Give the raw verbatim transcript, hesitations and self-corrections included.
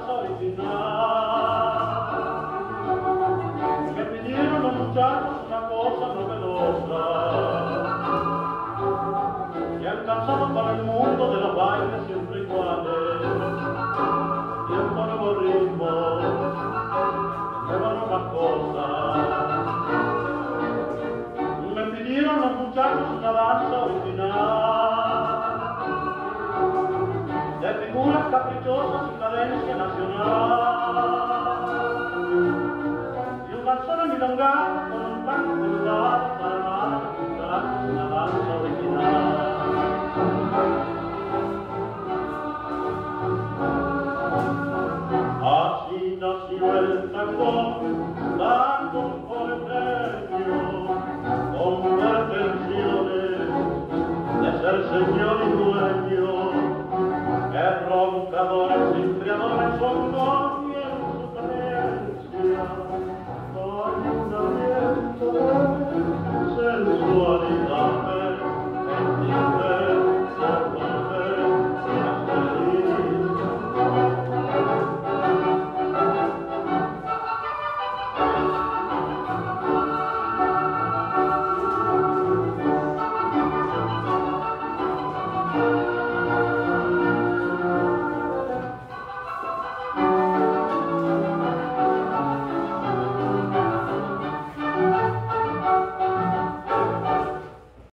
danza original. Me pidieron los muchachos una cosa novedosa y alcanzado para el mundo de los bailes siempre iguales, tiempo nuevo ritmo, nuevas nuevas cosas. Me pidieron los muchachos una danza original de figuras caprichosas y cadencia nacional, y un danzón milongano con un tango colgado para escuchar una danza original. Así nació el tango, tango porteño, con pretensiones de ser señor y dueño, que roncadores y triadores son